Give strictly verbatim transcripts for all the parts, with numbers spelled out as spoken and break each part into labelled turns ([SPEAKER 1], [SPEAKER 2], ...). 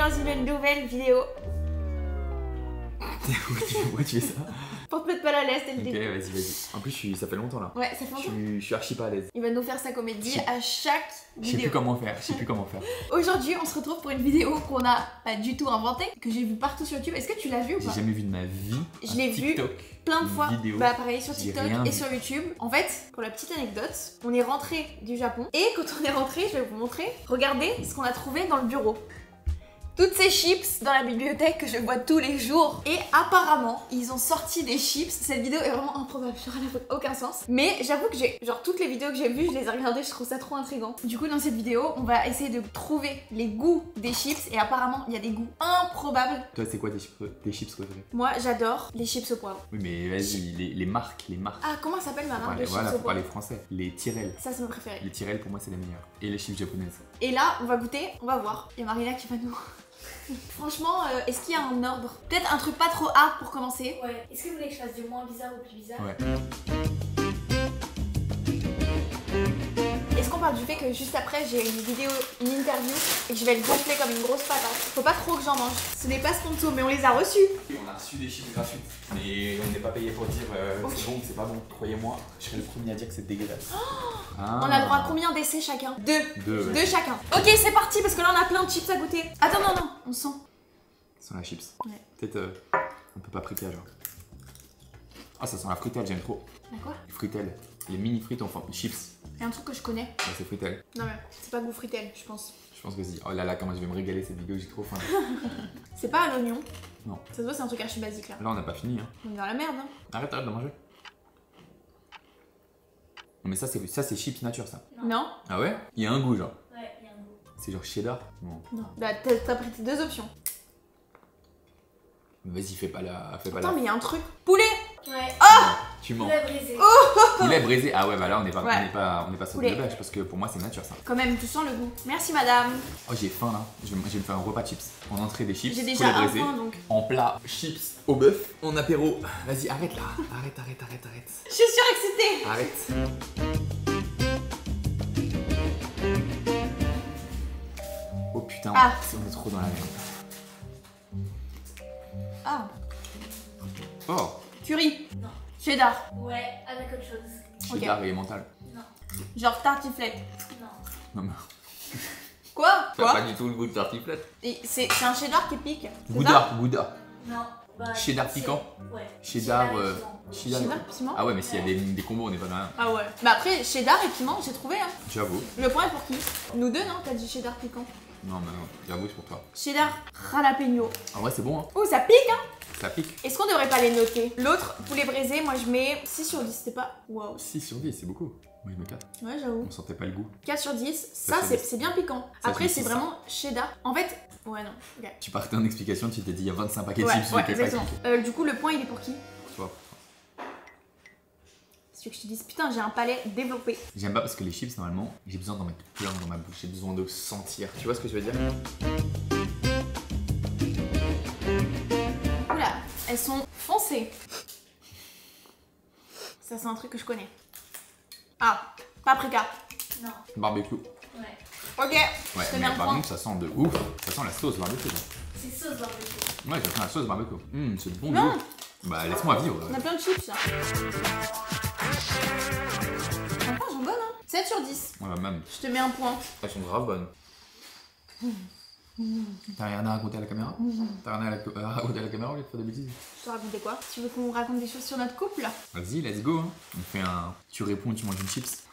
[SPEAKER 1] dans une nouvelle vidéo.
[SPEAKER 2] Pourquoi tu fais ça?
[SPEAKER 1] Pour te mettre pas à l'aise dès le
[SPEAKER 2] Ok,
[SPEAKER 1] début.
[SPEAKER 2] vas-y, vas-y. En plus, je suis... ça fait longtemps là.
[SPEAKER 1] Ouais, ça fait
[SPEAKER 2] Je
[SPEAKER 1] longtemps.
[SPEAKER 2] suis, je suis archi pas à l'aise.
[SPEAKER 1] Il va nous faire sa comédie à chaque
[SPEAKER 2] Je sais
[SPEAKER 1] vidéo.
[SPEAKER 2] plus comment faire, je sais plus comment faire.
[SPEAKER 1] Aujourd'hui, on se retrouve pour une vidéo qu'on a pas du tout inventée, que j'ai vue partout sur YouTube. Est-ce que tu l'as vue ou
[SPEAKER 2] J'ai
[SPEAKER 1] pas?
[SPEAKER 2] jamais vu de ma vie.
[SPEAKER 1] Je
[SPEAKER 2] un
[SPEAKER 1] l'ai vu
[SPEAKER 2] TikTok,
[SPEAKER 1] plein de
[SPEAKER 2] une
[SPEAKER 1] fois.
[SPEAKER 2] vidéo.
[SPEAKER 1] Bah pareil sur
[SPEAKER 2] J'ai
[SPEAKER 1] TikTok
[SPEAKER 2] rien
[SPEAKER 1] et
[SPEAKER 2] vu.
[SPEAKER 1] sur YouTube. En fait, pour la petite anecdote, on est rentré du Japon et quand on est rentré, je vais vous montrer. Regardez ce qu'on a trouvé dans le bureau. Toutes ces chips dans la bibliothèque que je vois tous les jours. Et apparemment, ils ont sorti des chips. Cette vidéo est vraiment improbable, genre elle n'a aucun sens. Mais j'avoue que j'ai, genre toutes les vidéos que j'ai vues, je les ai regardées, je trouve ça trop intriguant. Du coup, dans cette vidéo, on va essayer de trouver les goûts des chips. Et apparemment, il y a des goûts improbables.
[SPEAKER 2] Toi, c'est quoi tes chips, tes chips préférés?
[SPEAKER 1] Moi, j'adore les chips au poivre.
[SPEAKER 2] Oui, mais vas-y, les, les marques, les marques.
[SPEAKER 1] Ah, comment s'appelle ma marque
[SPEAKER 2] Voilà,
[SPEAKER 1] de chips
[SPEAKER 2] voilà,
[SPEAKER 1] au
[SPEAKER 2] faut
[SPEAKER 1] poivre?
[SPEAKER 2] parler français. Les Tyrell.
[SPEAKER 1] Ça, c'est mon préféré.
[SPEAKER 2] Les Tyrell, pour moi, c'est les meilleurs. Et les chips japonaises.
[SPEAKER 1] Et là, on va goûter, on va voir. Il y a Marina qui va nous... Franchement, euh, est-ce qu'il y a un ordre? Peut-être un truc pas trop hard pour commencer.
[SPEAKER 3] Ouais. Est-ce que vous voulez que je fasse du moins bizarre au plus bizarre?
[SPEAKER 2] Ouais.
[SPEAKER 1] Est-ce qu'on parle du fait que juste après j'ai une vidéo, une interview et que je vais le gonfler comme une grosse patate? Faut pas trop que j'en mange. Ce n'est pas sponsor, mais on les a reçus.
[SPEAKER 2] On a reçu des chips gratuites, mais on n'est pas payé pour dire euh,
[SPEAKER 1] Ok.
[SPEAKER 2] c'est bon ou c'est pas bon. Croyez-moi, je serai le premier à dire que c'est dégueulasse. Ah.
[SPEAKER 1] On a le droit à combien d'essais chacun? Deux.
[SPEAKER 2] Deux, ouais.
[SPEAKER 1] Deux chacun. Ok, c'est parti parce que là on a plein de chips à goûter. Attends, non, non, on sent.
[SPEAKER 2] Ça sent la chips.
[SPEAKER 1] Ouais.
[SPEAKER 2] Peut-être euh, un peu paprika, genre. Ah, ça sent la fruitelle, j'aime trop.
[SPEAKER 1] La quoi?
[SPEAKER 2] Les fruitelles. Les mini frites en forme de chips.
[SPEAKER 1] Il y a un truc que je connais.
[SPEAKER 2] Ouais, c'est fruitelle.
[SPEAKER 1] Non mais c'est pas goût fritel, je pense.
[SPEAKER 2] Je pense que si. Oh là là, comment je vais me régaler cette vidéo, j'ai trop faim.
[SPEAKER 1] C'est pas à l'oignon.
[SPEAKER 2] Non.
[SPEAKER 1] Ça se voit, c'est un truc archi basique là.
[SPEAKER 2] Là, on n'a pas fini. Hein.
[SPEAKER 1] On est dans la merde, hein.
[SPEAKER 2] Arrête, arrête de manger. Non, mais ça, c'est ça, c'est chips nature, ça.
[SPEAKER 1] Non?
[SPEAKER 2] Ah ouais? Il y a un goût, genre.
[SPEAKER 3] Ouais, il y a un goût.
[SPEAKER 2] C'est genre cheddar? Non.
[SPEAKER 1] Non. Bah t'as t'as pris tes deux options.
[SPEAKER 2] Vas-y, fais pas la. Fais pas
[SPEAKER 1] Attends,
[SPEAKER 2] la.
[SPEAKER 1] mais il y a un truc. Poulet!
[SPEAKER 3] Ouais.
[SPEAKER 1] Ah!
[SPEAKER 2] Tu mens.
[SPEAKER 3] Poulet brisé.
[SPEAKER 2] Poulet braisé. Ah ouais, bah là, on n'est pas,
[SPEAKER 1] Ouais.
[SPEAKER 2] on n'est pas, on n'est pas sur
[SPEAKER 1] Poulet.
[SPEAKER 2] de bêche parce que pour moi, c'est nature, ça.
[SPEAKER 1] Quand même, tu sens le goût. Merci madame.
[SPEAKER 2] Oh, j'ai faim là. Je vais, je vais me faire un repas chips. En entrée des chips.
[SPEAKER 1] J'ai
[SPEAKER 2] poulet
[SPEAKER 1] déjà un
[SPEAKER 2] braisé.
[SPEAKER 1] point donc.
[SPEAKER 2] En plat, chips au bœuf. En apéro. Vas-y, arrête là. Arrête, arrête, arrête, arrête.
[SPEAKER 1] Je suis surexcitée.
[SPEAKER 2] Arrête. Oh putain,
[SPEAKER 1] Ah.
[SPEAKER 2] on est trop dans la merde.
[SPEAKER 1] Ah,
[SPEAKER 2] Oh,
[SPEAKER 1] curry.
[SPEAKER 3] Non.
[SPEAKER 1] Cheddar.
[SPEAKER 3] Ouais, avec autre chose.
[SPEAKER 2] cheddar et mental.
[SPEAKER 3] Non.
[SPEAKER 1] Genre tartiflette.
[SPEAKER 3] Non.
[SPEAKER 2] Non, mais
[SPEAKER 1] Quoi?
[SPEAKER 2] ça a
[SPEAKER 1] Quoi?
[SPEAKER 2] pas du tout le goût de tartiflette.
[SPEAKER 1] Et C'est c'est un cheddar qui pique. c'est ça?
[SPEAKER 2] Gouda, Gouda.
[SPEAKER 3] Non. Bah,
[SPEAKER 2] Cheddar
[SPEAKER 3] c'est-
[SPEAKER 2] piquant.
[SPEAKER 3] Ouais.
[SPEAKER 2] Cheddar,
[SPEAKER 3] et
[SPEAKER 2] euh,
[SPEAKER 3] piment.
[SPEAKER 2] cheddar.
[SPEAKER 1] Cheddar, piment?
[SPEAKER 2] Ah ouais, mais s'il y a des, des combos, on n'est pas dans rien.
[SPEAKER 1] Ah ouais. Bah après, cheddar et piment, j'ai trouvé hein.
[SPEAKER 2] J'avoue.
[SPEAKER 1] Le point est pour qui? Nous deux, non? T'as dit cheddar piquant.
[SPEAKER 2] Non, mais non, j'avoue, c'est pour toi.
[SPEAKER 1] Cheddar jalapeno.
[SPEAKER 2] En vrai, c'est bon, hein.
[SPEAKER 1] Oh, ça pique hein.
[SPEAKER 2] Ça pique.
[SPEAKER 1] Est-ce qu'on devrait pas les noter? L'autre, poulet braisé, moi je mets six sur dix. C'était pas. Waouh.
[SPEAKER 2] six sur dix, c'est beaucoup. Moi, je mets quatre.
[SPEAKER 1] Ouais, j'avoue.
[SPEAKER 2] On sentait pas le goût.
[SPEAKER 1] quatre sur dix. Ça,
[SPEAKER 2] sur
[SPEAKER 1] c'est
[SPEAKER 2] dix.
[SPEAKER 1] c'est bien piquant.
[SPEAKER 2] Ça,
[SPEAKER 1] Après,
[SPEAKER 2] je
[SPEAKER 1] c'est
[SPEAKER 2] dis ça.
[SPEAKER 1] vraiment cheddar. En fait, ouais, non. Ok.
[SPEAKER 2] Tu partais en explication, tu t'es dit il y a vingt-cinq paquets de
[SPEAKER 1] Ouais,
[SPEAKER 2] chips,
[SPEAKER 1] ouais,
[SPEAKER 2] je t'ai pas
[SPEAKER 1] exactement.
[SPEAKER 2] expliqué.
[SPEAKER 1] Euh, du coup, le point il est pour qui?
[SPEAKER 2] Pour toi.
[SPEAKER 1] Si tu veux que je te dise, putain, j'ai un palais développé.
[SPEAKER 2] J'aime pas parce que les chips, normalement, j'ai besoin d'en mettre plein dans ma bouche. J'ai besoin de sentir. Tu vois ce que je veux dire?
[SPEAKER 1] Oula, elles sont foncées. Ça, c'est un truc que je connais. Ah, paprika.
[SPEAKER 3] Non.
[SPEAKER 2] Barbecue.
[SPEAKER 3] Ouais.
[SPEAKER 1] Ok,
[SPEAKER 2] Ouais,
[SPEAKER 1] je te
[SPEAKER 2] mais
[SPEAKER 1] mets un
[SPEAKER 2] par
[SPEAKER 1] point.
[SPEAKER 2] contre, ça sent de ouf. Ça sent la sauce barbecue. là.
[SPEAKER 3] C'est sauce barbecue.
[SPEAKER 2] Ouais, ça sent la sauce barbecue. Hum, c'est bon.
[SPEAKER 1] Non.
[SPEAKER 2] goût. Bah, laisse-moi vivre.
[SPEAKER 1] On a plein de chips là. Franchement, elles sont bonnes hein. sept sur dix.
[SPEAKER 2] Ouais, bah, même.
[SPEAKER 1] Je te mets un point.
[SPEAKER 2] Elles sont grave bonnes. T'as rien à raconter à la caméra? T'as rien à, la- à raconter à la caméra au lieu de faire des bêtises?
[SPEAKER 1] Je te racontais quoi? Tu veux qu'on raconte des choses sur notre couple?
[SPEAKER 2] Vas-y, let's go. Hein. On fait un. Tu réponds, tu manges une chips.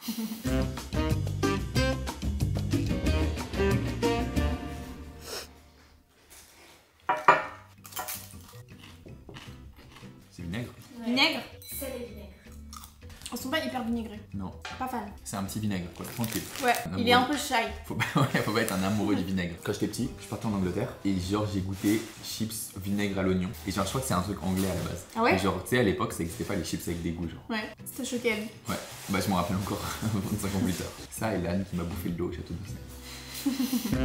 [SPEAKER 2] C'est vinaigre?
[SPEAKER 3] Ouais.
[SPEAKER 1] Vinaigre?
[SPEAKER 3] Sel et vinaigre.
[SPEAKER 1] Elles sont pas hyper vinaigrées.
[SPEAKER 2] Non.
[SPEAKER 1] Pas fan.
[SPEAKER 2] C'est un petit vinaigre, quoi. Tranquille.
[SPEAKER 1] Ouais,
[SPEAKER 2] Un
[SPEAKER 1] il est un
[SPEAKER 2] amoureux.
[SPEAKER 1] peu shy.
[SPEAKER 2] Faut pas, ouais, faut pas être un amoureux du vinaigre. Quand j'étais petit, je partais en Angleterre et genre j'ai goûté chips vinaigre à l'oignon. Et genre je crois que c'est un truc anglais à la base.
[SPEAKER 1] Ah ouais?
[SPEAKER 2] Et genre tu sais à l'époque ça existait pas les chips avec des goûts genre.
[SPEAKER 1] Ouais, c'était choqué.
[SPEAKER 2] Ouais, bah je m'en rappelle encore vingt-cinq ans plus tard. Ça et l'âne qui m'a bouffé le dos au château de Disney.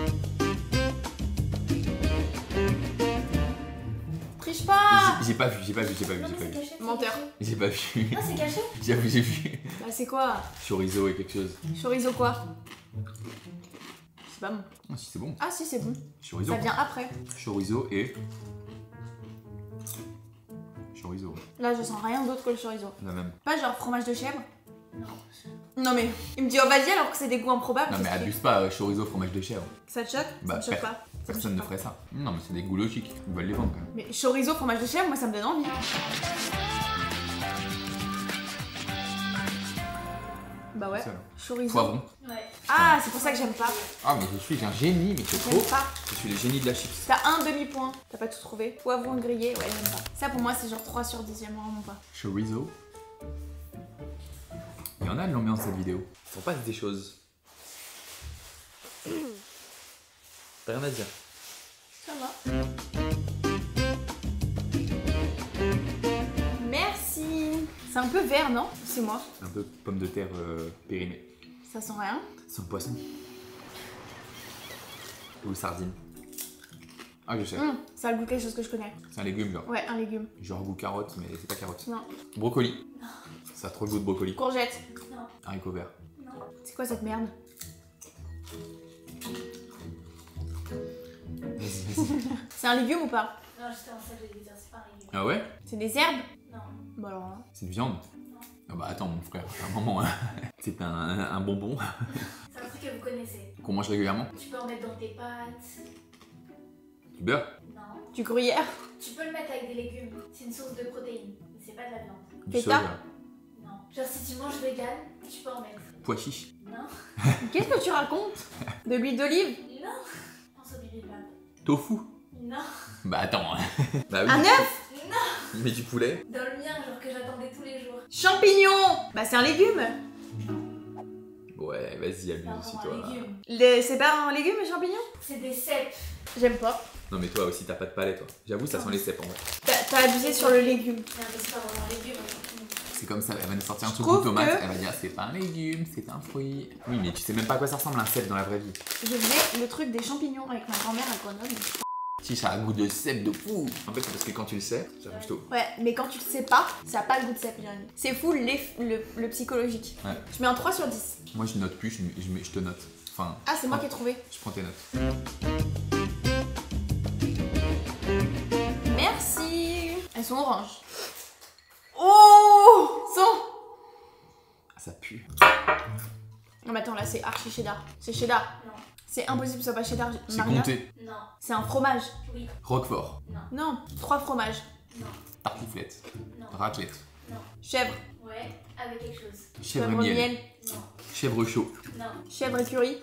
[SPEAKER 1] Triche pas!
[SPEAKER 2] J'ai- J'ai pas vu, j'ai pas vu, j'ai pas vu,
[SPEAKER 3] Non,
[SPEAKER 2] j'ai
[SPEAKER 3] mais
[SPEAKER 2] pas
[SPEAKER 3] c'est
[SPEAKER 2] vu.
[SPEAKER 3] caché. c'est
[SPEAKER 1] Menteur.
[SPEAKER 3] caché.
[SPEAKER 2] J'ai pas vu.
[SPEAKER 3] Non, c'est caché.
[SPEAKER 2] J'avoue j'ai vu.
[SPEAKER 1] Bah c'est quoi?
[SPEAKER 2] Chorizo et quelque chose.
[SPEAKER 1] Chorizo quoi? C'est pas bon.
[SPEAKER 2] Ah si, c'est bon.
[SPEAKER 1] Ah si, c'est bon.
[SPEAKER 2] Chorizo.
[SPEAKER 1] Ça vient après.
[SPEAKER 2] Chorizo et... Chorizo.
[SPEAKER 1] Là, je sens rien d'autre que le chorizo.
[SPEAKER 2] La même.
[SPEAKER 1] Pas genre fromage de chèvre.
[SPEAKER 3] Non.
[SPEAKER 1] Non mais, il me dit oh vas-y alors que c'est des goûts improbables.
[SPEAKER 2] Non mais
[SPEAKER 1] qu'est-ce qu'il
[SPEAKER 2] abuse pas, euh, chorizo, fromage de chèvre.
[SPEAKER 1] fait Ça te choque?
[SPEAKER 2] Bah,
[SPEAKER 1] Ça me choque
[SPEAKER 2] per-
[SPEAKER 1] pas. Ça me
[SPEAKER 2] Personne ne
[SPEAKER 1] choque pas.
[SPEAKER 2] ferait ça. Non mais c'est des goûts logiques. Ils veulent les vendre quand même.
[SPEAKER 1] Mais chorizo, fromage de chèvre, moi ça me donne envie. Bah ouais.
[SPEAKER 2] Ça, là.
[SPEAKER 1] Chorizo.
[SPEAKER 2] Poivron.
[SPEAKER 3] Ouais.
[SPEAKER 1] Ah, c'est pour ça que j'aime pas.
[SPEAKER 2] Ah mais je suis un génie, mais c'est
[SPEAKER 1] J'aime
[SPEAKER 2] trop.
[SPEAKER 1] pas.
[SPEAKER 2] Je suis le génie de la chips.
[SPEAKER 1] T'as un demi-point. T'as pas tout trouvé. Poivron grillé, ouais, j'aime pas. Ça pour moi c'est genre trois sur dix, j'aime vraiment pas.
[SPEAKER 2] Chorizo. Il y en a de l'ambiance cette vidéo. On passe des choses. T'as rien à dire.
[SPEAKER 1] Ça va. Merci. C'est un peu vert, non? C'est moi.
[SPEAKER 2] Un peu pomme de terre euh, périmée.
[SPEAKER 1] Ça sent rien.
[SPEAKER 2] C'est un poisson. Ou sardine. Ah je sais.
[SPEAKER 1] Hum, ça a le goût de quelque chose que je connais.
[SPEAKER 2] C'est un légume genre.
[SPEAKER 1] Ouais, un légume.
[SPEAKER 2] Genre goût carotte, mais c'est pas carotte.
[SPEAKER 1] Non.
[SPEAKER 2] Brocoli. Ça a trop le goût de brocoli.
[SPEAKER 1] Courgette.
[SPEAKER 3] Non.
[SPEAKER 2] Haricot vert.
[SPEAKER 3] Non.
[SPEAKER 1] C'est quoi cette merde?
[SPEAKER 2] Vas-y, vas-y.
[SPEAKER 1] C'est un légume ou pas?
[SPEAKER 3] Non, j'étais en salle de dire, c'est pas un légume.
[SPEAKER 2] Ah ouais?
[SPEAKER 1] C'est des herbes?
[SPEAKER 3] Non.
[SPEAKER 1] Bah alors là.
[SPEAKER 2] C'est une viande?
[SPEAKER 3] Non.
[SPEAKER 2] Ah bah attends mon frère, à un moment, hein. C'est un, un bonbon
[SPEAKER 3] C'est un truc que vous connaissez.
[SPEAKER 2] qu'on mange régulièrement.
[SPEAKER 3] Tu peux en mettre dans tes pâtes.
[SPEAKER 2] Du beurre?
[SPEAKER 3] Non.
[SPEAKER 1] Du gruyère?
[SPEAKER 3] Tu peux le mettre avec des légumes. C'est une source de protéines. Mais c'est pas de la viande.
[SPEAKER 2] Du
[SPEAKER 1] Feta?
[SPEAKER 2] soja?
[SPEAKER 3] Non. Genre si tu manges vegan, tu peux en mettre.
[SPEAKER 2] Pois chiche?
[SPEAKER 3] Non.
[SPEAKER 1] Qu'est-ce que tu racontes? De l'huile d'olive?
[SPEAKER 3] Non. Pense au bibimbap.
[SPEAKER 2] Tofu?
[SPEAKER 3] Non.
[SPEAKER 2] Bah attends. Bah oui.
[SPEAKER 1] Un œuf?
[SPEAKER 3] Non.
[SPEAKER 2] Mais du poulet?
[SPEAKER 3] Dans le mien, genre que j'attendais tous les jours.
[SPEAKER 1] Champignons? Bah c'est un légume.
[SPEAKER 2] Ouais, vas-y,
[SPEAKER 3] C'est
[SPEAKER 2] abuse
[SPEAKER 3] pas
[SPEAKER 2] aussi
[SPEAKER 3] vraiment un
[SPEAKER 2] toi.
[SPEAKER 3] légume.
[SPEAKER 1] Les- C'est pas un légume, les champignons?
[SPEAKER 3] C'est des cèpes.
[SPEAKER 1] J'aime pas.
[SPEAKER 2] Non mais toi aussi t'as pas de palais toi. J'avoue ça sent les cèpes en vrai.
[SPEAKER 1] T'as t'as abusé sur le légume.
[SPEAKER 3] Non, mais c'est pas vraiment un légume. un champignon.
[SPEAKER 2] C'est comme ça, elle va nous sortir un
[SPEAKER 1] Je
[SPEAKER 2] truc de
[SPEAKER 1] trouve
[SPEAKER 2] tomate,
[SPEAKER 1] que-
[SPEAKER 2] elle va dire c'est pas un légume, c'est un fruit. Oui mais tu sais même pas à quoi ça ressemble un cèpe dans la vraie vie.
[SPEAKER 1] Je faisais le truc des champignons avec ma grand-mère à Grenoble.
[SPEAKER 2] Si ça a un goût de cèpe de fou. En fait c'est parce que quand tu le sais, ça change tout.
[SPEAKER 1] Ouais, mais quand tu le sais pas, ça a pas le goût de cèpe, Jérémy. C'est fou le, le, le psychologique.
[SPEAKER 2] Ouais.
[SPEAKER 1] Je mets un trois sur dix.
[SPEAKER 2] Moi je note plus, je, je, mets- je te note. Enfin,
[SPEAKER 1] Ah, c'est moi qui ai trouvé.
[SPEAKER 2] je prends tes notes.
[SPEAKER 1] Merci. Elles sont oranges. Oh Son.
[SPEAKER 2] Ah, ça pue.
[SPEAKER 1] Non mais attends, là c'est archi cheddar. C'est cheddar.
[SPEAKER 3] Non.
[SPEAKER 1] C'est impossible que ce soit pas cheddar.
[SPEAKER 2] C'est
[SPEAKER 1] Maria.
[SPEAKER 2] compté.
[SPEAKER 3] Non.
[SPEAKER 1] C'est un fromage.
[SPEAKER 3] Oui.
[SPEAKER 2] Roquefort,
[SPEAKER 3] Non.
[SPEAKER 1] Non, trois fromages.
[SPEAKER 3] Non.
[SPEAKER 2] tartiflette,
[SPEAKER 3] Non.
[SPEAKER 2] raclette,
[SPEAKER 3] Non.
[SPEAKER 1] Chèvre.
[SPEAKER 3] Ouais. Avec quelque chose.
[SPEAKER 2] chèvre miel,
[SPEAKER 3] Non.
[SPEAKER 2] chèvre chaud.
[SPEAKER 3] Non.
[SPEAKER 1] Chèvre écurie.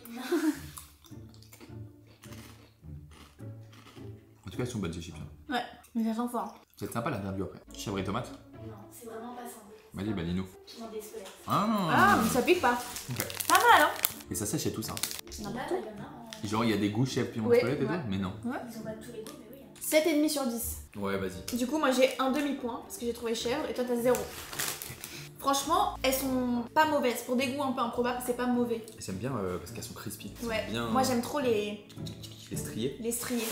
[SPEAKER 2] En tout cas elles sont bonnes ces chips. hein.
[SPEAKER 1] Ouais, mais ça sent fort.
[SPEAKER 2] C'est sympa l'interview après. Chèvre et tomate.
[SPEAKER 3] Non. C'est vraiment pas simple.
[SPEAKER 2] Vas-y bah dis-nous.
[SPEAKER 3] Je m'en désolée.
[SPEAKER 2] Ah non.
[SPEAKER 1] Ah, mais ça pique pas.
[SPEAKER 2] Ok.
[SPEAKER 1] Pas mal, hein.
[SPEAKER 2] Et ça sèche et tout ça.
[SPEAKER 3] Là,
[SPEAKER 1] N'importe
[SPEAKER 3] il
[SPEAKER 1] où.
[SPEAKER 3] y en a. en-
[SPEAKER 2] Genre il y a des goûts chèvre piment
[SPEAKER 1] Ouais,
[SPEAKER 2] squelette et
[SPEAKER 1] ouais.
[SPEAKER 2] tout, mais non.
[SPEAKER 3] Ils ont pas tous les goûts, mais oui. hein.
[SPEAKER 1] sept virgule cinq sur dix.
[SPEAKER 2] Ouais vas-y.
[SPEAKER 1] Du coup, moi j'ai un demi-point parce que j'ai trouvé chèvre et toi t'as zéro. Franchement, elles sont pas mauvaises. Pour des goûts un peu improbables, c'est pas mauvais.
[SPEAKER 2] J'aime bien euh, parce qu'elles sont crispy. Elles sont
[SPEAKER 1] Ouais.
[SPEAKER 2] Bien
[SPEAKER 1] Moi j'aime trop les,
[SPEAKER 2] les striées.
[SPEAKER 1] les striés.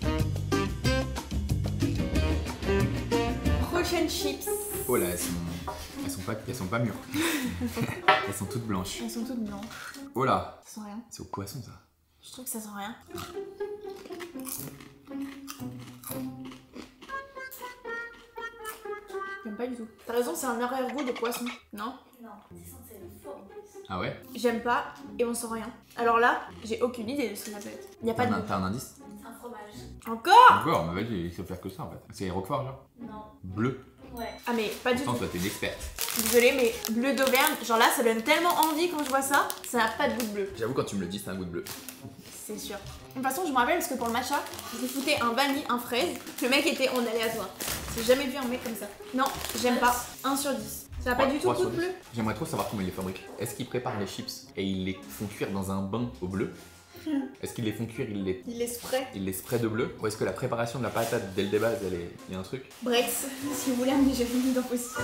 [SPEAKER 1] Prochaine chips.
[SPEAKER 2] Oh là elles sont. Elles sont pas, elles sont pas mûres. Elles sont toutes blanches.
[SPEAKER 1] Elles sont toutes blanches.
[SPEAKER 2] Oh là.
[SPEAKER 1] Ça sent rien.
[SPEAKER 2] C'est au poisson ça.
[SPEAKER 1] Je trouve que ça sent rien. J'aime pas du tout. T'as raison, c'est un arrière-goût de poisson. Non?
[SPEAKER 3] Non. C'est censé être fort en plus.
[SPEAKER 2] Ah ouais.
[SPEAKER 1] J'aime pas et on sent rien. Alors là, j'ai aucune idée de ce que ça peut être. Y a pas
[SPEAKER 2] T'as
[SPEAKER 1] de
[SPEAKER 2] un,
[SPEAKER 1] goût.
[SPEAKER 2] t'as un indice?
[SPEAKER 3] Un fromage.
[SPEAKER 1] Encore?
[SPEAKER 2] Encore, mais vas-y, il faut faire que ça en fait. C'est Roquefort genre.
[SPEAKER 3] Non.
[SPEAKER 2] Bleu.
[SPEAKER 3] Ouais.
[SPEAKER 1] Ah mais pas du
[SPEAKER 2] Pourtant
[SPEAKER 1] tout.
[SPEAKER 2] toi t'es une experte.
[SPEAKER 1] Désolée mais bleu d'Auvergne, genre là ça donne tellement envie quand je vois ça. Ça n'a pas de goût de bleu.
[SPEAKER 2] J'avoue quand tu me le dis c'est un goût de bleu.
[SPEAKER 1] C'est sûr. De toute façon, je me rappelle parce que pour le matcha, j'ai foutu un vanille, un fraise. Le mec était en aléatoire. J'ai jamais vu un mec comme ça. Non, j'aime pas. un sur dix. Ça n'a pas
[SPEAKER 2] trois-
[SPEAKER 1] du tout
[SPEAKER 2] trois
[SPEAKER 1] goût
[SPEAKER 2] sur
[SPEAKER 1] de
[SPEAKER 2] dix.
[SPEAKER 1] bleu.
[SPEAKER 2] J'aimerais trop savoir comment ils les fabriquent. Est-ce qu'ils préparent les chips et ils les font cuire dans un bain au bleu? Est-ce qu'ils les font cuire, ils les,
[SPEAKER 1] Il est spray.
[SPEAKER 2] ils les spraient de bleu? Ou est-ce que la préparation de la patate dès le début, elle est... il y a un truc?
[SPEAKER 1] Brex, si vous voulez amener j'ai fini dans possible.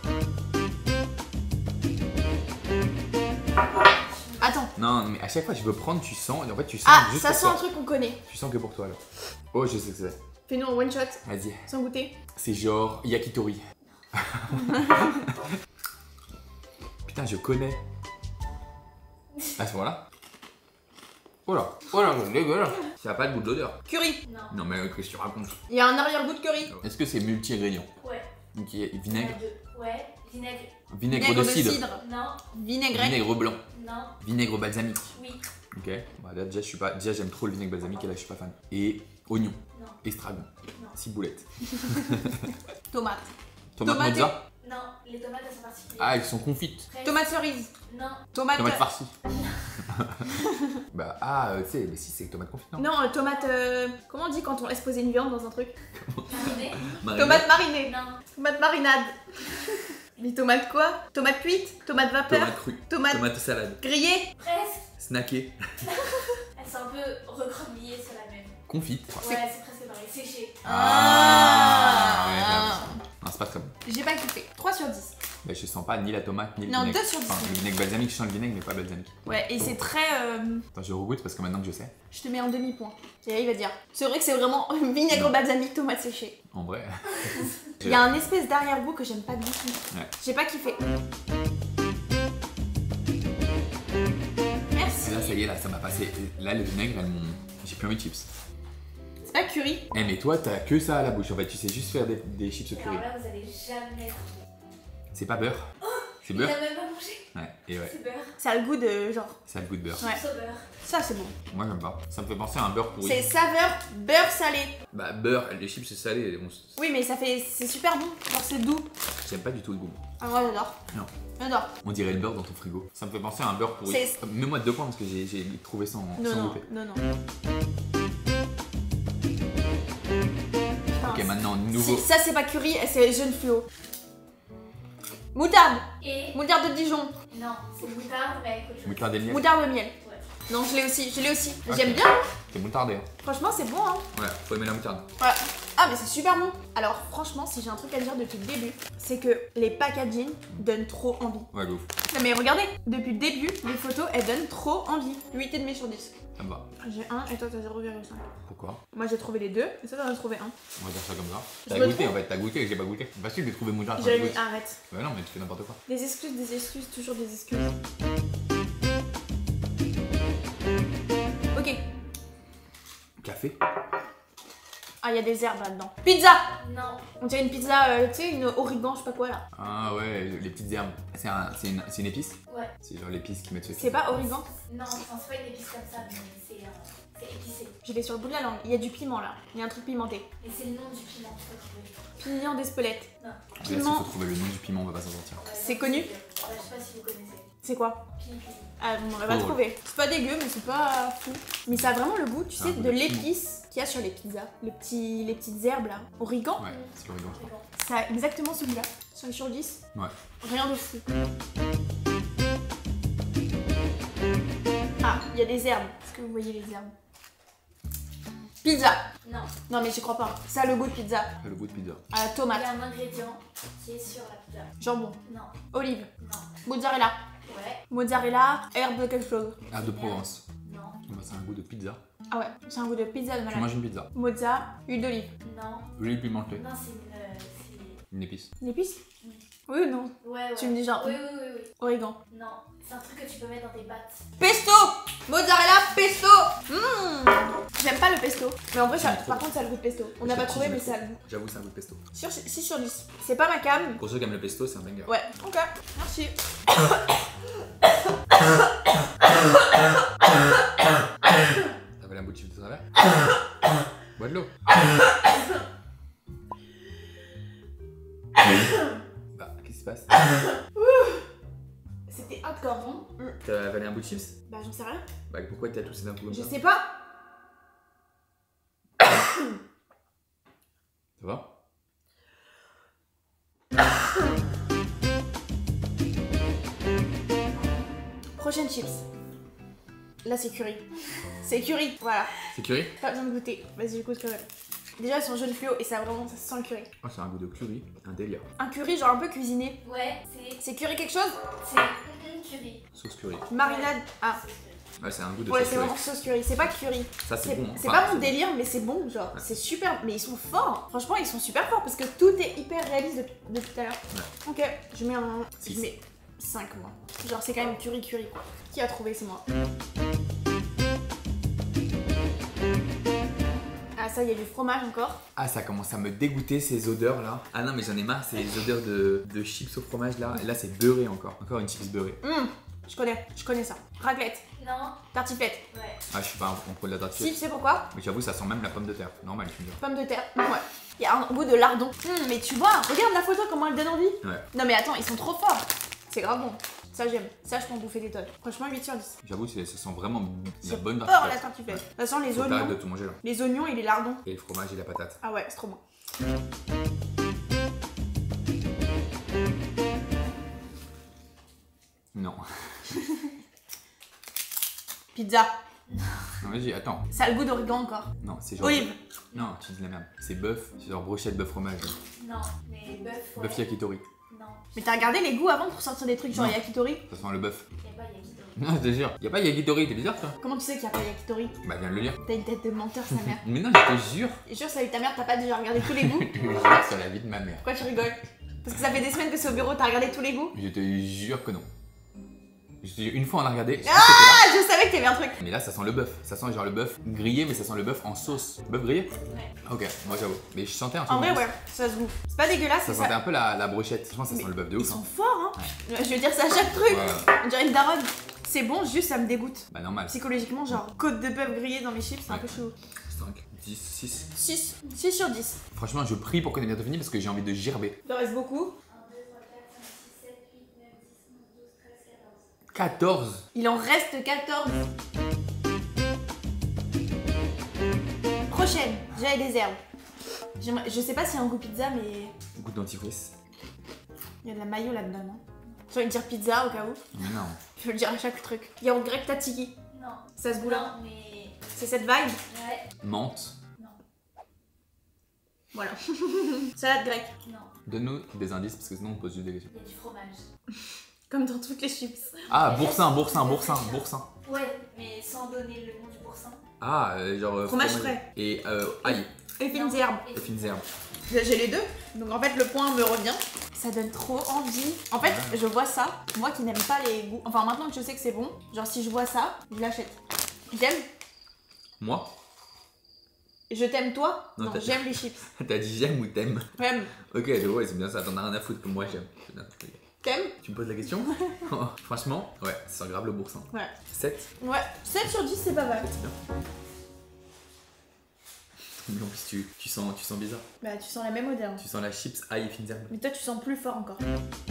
[SPEAKER 1] Attends.
[SPEAKER 2] Non mais à chaque fois je veux prendre, tu sens, et en fait tu sens
[SPEAKER 1] Ah,
[SPEAKER 2] juste
[SPEAKER 1] ça
[SPEAKER 2] pour
[SPEAKER 1] sent un
[SPEAKER 2] toi.
[SPEAKER 1] truc qu'on connaît.
[SPEAKER 2] Tu sens que pour toi là. Oh je sais que c'est.
[SPEAKER 1] Fais-nous un one shot,
[SPEAKER 2] Vas-y.
[SPEAKER 1] sans goûter.
[SPEAKER 2] C'est genre yakitori. Putain je connais. À ce moment-là. Oh là, oh là, c'est dégueulasse. Ça a pas de goût d'odeur.
[SPEAKER 1] Curry.
[SPEAKER 3] Non.
[SPEAKER 2] Non mais qu'est-ce que tu racontes?
[SPEAKER 1] Il y a un arrière-goût de curry.
[SPEAKER 2] Est-ce que c'est multi-ingrédients?
[SPEAKER 3] Ouais.
[SPEAKER 2] Ok,
[SPEAKER 3] Il y en
[SPEAKER 2] vinaigre.
[SPEAKER 3] a deux. Ouais. Vinaigre.
[SPEAKER 2] Vinaigre de cidre.
[SPEAKER 3] Non.
[SPEAKER 1] Vinaigrette.
[SPEAKER 2] Vinaigre blanc.
[SPEAKER 3] Non.
[SPEAKER 2] Vinaigre balsamique.
[SPEAKER 3] Oui.
[SPEAKER 2] Ok. Bah là déjà je suis pas. Déjà j'aime trop le vinaigre balsamique et là je suis pas fan. Et oignon.
[SPEAKER 3] Non.
[SPEAKER 2] Estragon.
[SPEAKER 3] Non.
[SPEAKER 2] Ciboulette.
[SPEAKER 1] Tomate.
[SPEAKER 2] Tomate
[SPEAKER 1] Tomate.
[SPEAKER 2] mozza.
[SPEAKER 3] Non. Les tomates elles sont particulières.
[SPEAKER 2] Ah elles sont confites.
[SPEAKER 3] Presque.
[SPEAKER 1] Tomate cerise.
[SPEAKER 3] Non.
[SPEAKER 1] Tomate.
[SPEAKER 2] Tomate farcie. Bah ah euh, tu sais mais si c'est tomate confite non.
[SPEAKER 1] Non, euh, tomate. euh, Comment on dit quand on laisse poser une viande dans un truc?
[SPEAKER 3] Marinée.
[SPEAKER 2] Marinade.
[SPEAKER 1] Tomate marinée.
[SPEAKER 3] Non.
[SPEAKER 1] Tomate marinade. Mais tomate quoi? Tomate cuite? Tomate vapeur?
[SPEAKER 2] Tomate crue.
[SPEAKER 1] Tomate
[SPEAKER 2] Tomate salade.
[SPEAKER 1] grillée?
[SPEAKER 3] Presque.
[SPEAKER 2] Snacké.
[SPEAKER 3] Elles sont un peu recroquevillées sur la même.
[SPEAKER 2] Confite.
[SPEAKER 3] Ouais, c'est presque pareil. Séché.
[SPEAKER 2] Ah, ouais,
[SPEAKER 1] Ah.
[SPEAKER 2] Non c'est pas très bon.
[SPEAKER 1] J'ai pas kiffé. trois sur dix.
[SPEAKER 2] Bah, je sens pas ni la tomate ni le
[SPEAKER 1] Non,
[SPEAKER 2] vinaigre.
[SPEAKER 1] deux sur dix.
[SPEAKER 2] Enfin, le vinaigre balsamique, je sens le vinaigre mais pas balsamique.
[SPEAKER 1] Ouais, et c'est très. euh,
[SPEAKER 2] Attends, je regoute parce que maintenant que je sais.
[SPEAKER 1] Je te mets un demi-point. Et là, il va dire. C'est vrai que c'est vraiment vinaigre balsamique, tomate séchée.
[SPEAKER 2] En vrai.
[SPEAKER 1] Il y a un espèce d'arrière-goût que j'aime pas du tout.
[SPEAKER 2] Ouais.
[SPEAKER 1] J'ai pas kiffé. Merci.
[SPEAKER 2] Là, ça y est, là, ça m'a passé. Là, le vinaigre, elles m'ont. J'ai plus envie de chips.
[SPEAKER 1] C'est pas curry.
[SPEAKER 2] Eh, mais toi, t'as que ça à la bouche. En fait, tu sais juste faire des, des chips au curry.
[SPEAKER 3] Alors là, vous allez jamais trouver.
[SPEAKER 2] C'est pas beurre. C'est
[SPEAKER 3] Il
[SPEAKER 2] beurre.
[SPEAKER 3] a même pas mangé.
[SPEAKER 2] Ouais, et ouais.
[SPEAKER 3] C'est beurre.
[SPEAKER 1] Ça a le goût de genre.
[SPEAKER 2] Ça a le goût de beurre.
[SPEAKER 1] Ouais.
[SPEAKER 3] Chips au beurre.
[SPEAKER 1] Ça, c'est bon.
[SPEAKER 2] Moi, j'aime pas. Ça me fait penser à un beurre pourri.
[SPEAKER 1] C'est saveur beurre salé.
[SPEAKER 2] Bah, beurre, les chips, c'est salé. on s-
[SPEAKER 1] Oui, mais ça fait. C'est super bon. Genre, c'est doux.
[SPEAKER 2] J'aime pas du tout le goût.
[SPEAKER 1] Ah, moi, j'adore.
[SPEAKER 2] Non.
[SPEAKER 1] J'adore.
[SPEAKER 2] On dirait le beurre dans ton frigo. Ça me fait penser à un beurre pourri.
[SPEAKER 1] C'est-
[SPEAKER 2] Euh, Mets-moi deux points parce que j'ai j'ai trouvé ça en
[SPEAKER 1] Non,
[SPEAKER 2] sans
[SPEAKER 1] non,
[SPEAKER 2] goûter.
[SPEAKER 1] non, non.
[SPEAKER 2] Ok,
[SPEAKER 1] Putain,
[SPEAKER 2] maintenant, nouveau.
[SPEAKER 1] Si, ça, c'est pas curry, c'est jaune fluo. Moutarde.
[SPEAKER 3] Et.
[SPEAKER 1] Moutarde de Dijon.
[SPEAKER 3] Non, c'est moutarde, mais avec autre chose.
[SPEAKER 2] Moutarde et miel.
[SPEAKER 1] Moutarde de miel.
[SPEAKER 3] Ouais.
[SPEAKER 1] Non, je l'ai aussi, je l'ai aussi.
[SPEAKER 2] Ok.
[SPEAKER 1] J'aime bien.
[SPEAKER 2] C'est moutardé. hein.
[SPEAKER 1] Franchement, c'est bon, hein.
[SPEAKER 2] Ouais, faut aimer la moutarde.
[SPEAKER 1] Ouais. Ah, mais c'est super bon. Alors, franchement, si j'ai un truc à dire depuis le début, c'est que les packaging donnent trop envie.
[SPEAKER 2] Ouais, ouf.
[SPEAKER 1] Non, mais regardez, depuis le début, les photos, elles donnent trop envie. huit virgule cinq sur dix.
[SPEAKER 2] Ça me va.
[SPEAKER 1] J'ai un et toi, t'as zéro virgule cinq.
[SPEAKER 2] Pourquoi?
[SPEAKER 1] Moi, j'ai trouvé les deux et toi, t'en as trouvé un.
[SPEAKER 2] On va dire ça comme ça.
[SPEAKER 1] Je
[SPEAKER 2] T'as
[SPEAKER 1] me
[SPEAKER 2] goûté
[SPEAKER 1] trompe.
[SPEAKER 2] en fait, t'as goûté et j'ai pas goûté. C'est facile de trouver moutarde. quand tu
[SPEAKER 1] Jérémy,
[SPEAKER 2] goûtes.
[SPEAKER 1] arrête.
[SPEAKER 2] Bah non, mais tu fais n'importe quoi.
[SPEAKER 1] Des excuses, des excuses, toujours des excuses. Ok.
[SPEAKER 2] Café.
[SPEAKER 1] Ah, il y a des herbes là-dedans. Pizza.
[SPEAKER 3] Non.
[SPEAKER 1] On dirait une pizza, euh, tu sais, une origan, je sais pas quoi là.
[SPEAKER 2] Ah ouais, les petites herbes. C'est un, c'est une, c'est une épice?
[SPEAKER 3] Ouais.
[SPEAKER 2] C'est genre l'épice qu'ils mettent sur les
[SPEAKER 1] C'est
[SPEAKER 2] pizzas.
[SPEAKER 1] pas origan.
[SPEAKER 3] Non, enfin, c'est pas une épice comme ça, mais c'est euh, c'est épicé.
[SPEAKER 1] Je l'ai sur le bout de la langue. Il y a du piment là. Il y a un truc pimenté.
[SPEAKER 3] Et c'est le nom du piment, faut trouver.
[SPEAKER 1] Pignon d'Espelette.
[SPEAKER 3] Non.
[SPEAKER 2] Ah, là, s'il
[SPEAKER 1] Piment.
[SPEAKER 2] faut trouver le nom du piment, on va pas s'en sortir.
[SPEAKER 3] Ouais,
[SPEAKER 1] C'est
[SPEAKER 3] non,
[SPEAKER 1] connu
[SPEAKER 3] dur. Ouais, je sais pas si vous connaissez.
[SPEAKER 1] C'est quoi?
[SPEAKER 3] Pili pili.
[SPEAKER 1] Ah, on l'aurait pas
[SPEAKER 2] Oh,
[SPEAKER 1] trouvé. C'est pas dégueu, mais c'est pas fou. Mais ça a vraiment le goût, tu
[SPEAKER 2] Ah,
[SPEAKER 1] sais,
[SPEAKER 2] goût
[SPEAKER 1] de
[SPEAKER 2] de
[SPEAKER 1] l'épice qu'il y a sur les pizzas. Les, petits, les petites herbes là. Origan.
[SPEAKER 2] Ouais, c'est l'origan, je
[SPEAKER 3] C'est
[SPEAKER 2] crois.
[SPEAKER 3] bon.
[SPEAKER 1] Ça a exactement ce goût-là. cinq sur dix.
[SPEAKER 2] Ouais.
[SPEAKER 1] Rien de fou. Ah, il y a des herbes. Est-ce que vous voyez les herbes? Pizza.
[SPEAKER 3] Non.
[SPEAKER 1] Non, mais j'y crois pas. Ça a le goût de pizza.
[SPEAKER 2] Le goût de pizza.
[SPEAKER 1] À la
[SPEAKER 3] Il y
[SPEAKER 1] tomate.
[SPEAKER 3] a un ingrédient qui est sur la pizza.
[SPEAKER 1] Jambon.
[SPEAKER 3] Non.
[SPEAKER 1] Olive.
[SPEAKER 3] Non.
[SPEAKER 1] Mozzarella.
[SPEAKER 3] Ouais.
[SPEAKER 1] Mozzarella. Herbe de quelque chose.
[SPEAKER 2] Ah, de Provence.
[SPEAKER 3] Non.
[SPEAKER 2] Bah, c'est un goût de pizza.
[SPEAKER 1] Ah ouais, c'est un goût de pizza de
[SPEAKER 2] Tu
[SPEAKER 1] malade.
[SPEAKER 2] manges une pizza.
[SPEAKER 1] Mozza. Huile d'olive.
[SPEAKER 3] Non.
[SPEAKER 2] Huile pimentée.
[SPEAKER 3] Non, c'est une. euh, c'est-
[SPEAKER 2] Une épice.
[SPEAKER 1] Une épice?
[SPEAKER 3] Oui.
[SPEAKER 1] Oui ou non?
[SPEAKER 3] Ouais, ouais.
[SPEAKER 1] Tu me dis genre
[SPEAKER 3] Oui, oui, oui, oui.
[SPEAKER 1] origan.
[SPEAKER 3] Non. C'est un truc que tu peux mettre dans tes pâtes.
[SPEAKER 1] Pesto! Mozzarella, pesto! Mmh. J'aime pas le pesto. Mais en vrai, ça-
[SPEAKER 2] J'aime trop.
[SPEAKER 1] par contre, ça a le goût de pesto. On n'a
[SPEAKER 2] J'ai-
[SPEAKER 1] pas trouvé,
[SPEAKER 2] j'aime
[SPEAKER 1] mais
[SPEAKER 2] trop.
[SPEAKER 1] ça a le goût.
[SPEAKER 2] J'avoue, c'est un goût de pesto.
[SPEAKER 1] Sur six sur dix. C'est pas ma cam.
[SPEAKER 2] Pour ceux qui aiment le pesto, c'est un banger.
[SPEAKER 1] Ouais, ok, merci.
[SPEAKER 2] T'avais un bout de chiffre de travers? Bois de l'eau. Bah, qu'est-ce qui se passe?
[SPEAKER 1] C'était hardcore, hein?
[SPEAKER 2] T'as avalé un bout de chips?
[SPEAKER 1] Bah, j'en sais rien.
[SPEAKER 2] Bah, pourquoi t'as toussé d'un coup comme
[SPEAKER 1] Je
[SPEAKER 2] ça?
[SPEAKER 1] sais pas.
[SPEAKER 2] Ça va?
[SPEAKER 1] Prochaine chips. Là, c'est curry. C'est curry, voilà.
[SPEAKER 2] C'est curry?
[SPEAKER 1] Pas besoin de goûter. Vas-y, je goûte quand même. Déjà, elles sont jaune fluo et ça vraiment, ça sent le curry.
[SPEAKER 2] Oh, c'est un goût de curry. Un délire.
[SPEAKER 1] Un curry, genre un peu cuisiné.
[SPEAKER 3] Ouais, c'est.
[SPEAKER 1] C'est curry quelque chose?
[SPEAKER 3] C'est une curry.
[SPEAKER 2] Sauce curry.
[SPEAKER 1] Marinade. Ah,
[SPEAKER 2] Ouais, c'est un goût de
[SPEAKER 1] ouais,
[SPEAKER 2] sauce
[SPEAKER 1] c'est
[SPEAKER 2] curry.
[SPEAKER 1] vraiment sauce curry. C'est pas curry.
[SPEAKER 2] Ça, c'est
[SPEAKER 1] C'est
[SPEAKER 2] bon. hein.
[SPEAKER 1] c'est
[SPEAKER 2] Enfin,
[SPEAKER 1] pas mon
[SPEAKER 2] bon.
[SPEAKER 1] délire, mais c'est bon, genre.
[SPEAKER 2] Ouais.
[SPEAKER 1] C'est super. Mais ils sont forts. Franchement, ils sont super forts parce que tout est hyper réaliste depuis, depuis tout à l'heure.
[SPEAKER 2] Ouais.
[SPEAKER 1] Ok, je mets un.
[SPEAKER 2] Six.
[SPEAKER 1] Je mets cinq moi. Genre, c'est quand même curry curry quoi. Qui a trouvé? C'est moi. ça, il y a du fromage encore.
[SPEAKER 2] Ah, ça commence à me dégoûter ces odeurs là. Ah non, mais j'en ai marre, ces odeurs de, de chips au fromage là. Et là, c'est beurré encore. Encore une chips beurrée.
[SPEAKER 1] Hum, je connais, je connais ça. Raclette,
[SPEAKER 3] Non.
[SPEAKER 1] tartiflette.
[SPEAKER 3] Ouais.
[SPEAKER 2] Ah, je suis pas un contrôle de la
[SPEAKER 1] Si,
[SPEAKER 2] tartiflette.
[SPEAKER 1] tu sais pourquoi?
[SPEAKER 2] Mais j'avoue, ça sent même la pomme de terre. Normal, tu me dis.
[SPEAKER 1] Pomme de terre. Ouais. Il y a un goût de lardon. Hum, mais tu vois, regarde la photo, comment elle donne envie.
[SPEAKER 2] Ouais.
[SPEAKER 1] Non mais attends, ils sont trop forts. C'est grave bon. Ça j'aime. Ça je peux en bouffer des tonnes. Franchement huit sur dix.
[SPEAKER 2] J'avoue, c'est- ça sent vraiment la
[SPEAKER 1] J'ai
[SPEAKER 2] bonne
[SPEAKER 1] peur
[SPEAKER 2] tartiflette.
[SPEAKER 1] la tartiflette. Ça sent les
[SPEAKER 2] Faut t'arrêter de
[SPEAKER 1] oignons.
[SPEAKER 2] tout manger là.
[SPEAKER 1] Les oignons et les lardons.
[SPEAKER 2] Et le fromage et la patate.
[SPEAKER 1] Ah ouais, c'est trop bon.
[SPEAKER 2] Non.
[SPEAKER 1] Pizza.
[SPEAKER 2] Non, vas-y, attends.
[SPEAKER 1] Ça a le goût d'origan encore.
[SPEAKER 2] Non, c'est genre.
[SPEAKER 1] Olive.
[SPEAKER 2] Non, tu dis la merde. C'est bœuf, c'est genre brochette bœuf fromage. là.
[SPEAKER 3] Non. Mais bœuf. Ouais.
[SPEAKER 2] Bœuf yakitori.
[SPEAKER 3] Non.
[SPEAKER 1] Mais t'as regardé les goûts avant pour sortir des trucs genre
[SPEAKER 2] Non.
[SPEAKER 1] yakitori?
[SPEAKER 2] Ça sent le bœuf.
[SPEAKER 3] Y a pas yakitori.
[SPEAKER 2] Non, je te jure. Y'a pas yakitori, t'es bizarre toi.
[SPEAKER 1] Comment tu sais qu'il y a pas yakitori?
[SPEAKER 2] Bah, viens de le lire.
[SPEAKER 1] T'as une tête de menteur sa mère.
[SPEAKER 2] Mais non, je te jure.
[SPEAKER 1] Et jure, salut ta mère, t'as pas déjà regardé tous les goûts?
[SPEAKER 2] Je te jure sur la vie de ma mère.
[SPEAKER 1] Pourquoi tu rigoles? Parce que ça fait des semaines que c'est au bureau, t'as regardé tous les goûts?
[SPEAKER 2] Je te jure que non. Je te jure, une fois on a regardé. je
[SPEAKER 1] Ah,
[SPEAKER 2] pense que c'était là.
[SPEAKER 1] je savais que t'avais un truc.
[SPEAKER 2] Mais là, ça sent le bœuf. Ça sent genre le bœuf grillé, mais ça sent le bœuf en sauce. Bœuf grillé?
[SPEAKER 3] Ouais.
[SPEAKER 2] Ok, moi j'avoue. Mais je sentais un truc.
[SPEAKER 1] En vrai,
[SPEAKER 2] plus.
[SPEAKER 1] ouais, ça se goût. C'est pas dégueulasse,
[SPEAKER 2] Ça
[SPEAKER 1] c'est
[SPEAKER 2] sentait
[SPEAKER 1] ça.
[SPEAKER 2] un peu la, la brochette. Je pense que ça
[SPEAKER 1] Mais
[SPEAKER 2] sent le bœuf de
[SPEAKER 1] Ils
[SPEAKER 2] ouf.
[SPEAKER 1] sont
[SPEAKER 2] hein.
[SPEAKER 1] forts, hein. Je veux dire ça à chaque truc.
[SPEAKER 2] Ouais.
[SPEAKER 1] On dirait une daronne. C'est bon, juste ça me dégoûte.
[SPEAKER 2] Bah, normal.
[SPEAKER 1] Psychologiquement, genre côte de bœuf grillée dans mes chips, c'est un
[SPEAKER 2] Ouais.
[SPEAKER 1] peu chaud.
[SPEAKER 2] cinq, dix, six.
[SPEAKER 1] six. six sur dix.
[SPEAKER 2] Franchement, je prie pour qu'on ait bientôt fini parce que j'ai envie de gerber.
[SPEAKER 1] Il en reste beaucoup.
[SPEAKER 3] un, deux, trois, quatre, cinq, six, sept, huit, neuf, dix, onze, douze, treize, quatorze.
[SPEAKER 2] quatorze.
[SPEAKER 1] Il en reste quatorze. Prochaine, j'ai des herbes. J'aimerais- Je sais pas s'il y a un goût pizza, mais
[SPEAKER 2] Goût de dentifrice.
[SPEAKER 1] il y a de la mayo là-dedans, non? J'ai envie de dire pizza au cas où.
[SPEAKER 2] Mais non.
[SPEAKER 1] Je veux le dire à chaque truc. Yaourt grec tatiki.
[SPEAKER 3] Non.
[SPEAKER 1] Ça se goût là.
[SPEAKER 3] Non, mais.
[SPEAKER 1] C'est cette vibe.
[SPEAKER 3] Ouais.
[SPEAKER 2] Menthe.
[SPEAKER 1] Voilà. Salade grecque.
[SPEAKER 3] Non.
[SPEAKER 2] Donne-nous des indices parce que sinon on pose juste des questions.
[SPEAKER 3] Il y a du fromage.
[SPEAKER 1] Comme dans toutes les chips.
[SPEAKER 2] Ah, boursin, boursin, boursin, boursin.
[SPEAKER 3] Ouais, mais sans donner le nom du boursin.
[SPEAKER 2] Ah, euh, genre. euh,
[SPEAKER 1] Fromage frais.
[SPEAKER 2] Et euh, ail.
[SPEAKER 1] Et fines
[SPEAKER 3] Non.
[SPEAKER 1] herbes.
[SPEAKER 2] Et fines herbes.
[SPEAKER 1] J'ai les deux. Donc en fait, le point me revient. Ça donne trop envie. En fait,
[SPEAKER 2] Ouais.
[SPEAKER 1] je vois ça. Moi qui n'aime pas les goûts. Enfin, maintenant que je sais que c'est bon, genre si je vois ça, je l'achète. J'aime.
[SPEAKER 2] Moi?
[SPEAKER 1] Je t'aime toi?
[SPEAKER 2] Non,
[SPEAKER 1] Non,
[SPEAKER 2] t'as-
[SPEAKER 1] j'aime les chips.
[SPEAKER 2] T'as dit j'aime ou t'aimes?
[SPEAKER 1] J'aime.
[SPEAKER 2] Ok, ouais, c'est bien ça, t'en as rien à foutre comme moi j'aime. C'est bien. Ok.
[SPEAKER 1] T'aimes?
[SPEAKER 2] Tu me poses la question? Oh, franchement, ouais, ça sent grave le boursin.
[SPEAKER 1] Ouais.
[SPEAKER 2] sept?
[SPEAKER 1] Ouais. sept sur dix, c'est pas mal.
[SPEAKER 2] C'est bien. Mais en plus, tu, tu, sens, tu sens bizarre.
[SPEAKER 1] Bah, tu sens la même odeur.
[SPEAKER 2] Tu sens la chips, ail et fines herbes.
[SPEAKER 1] Mais toi, tu sens plus fort encore.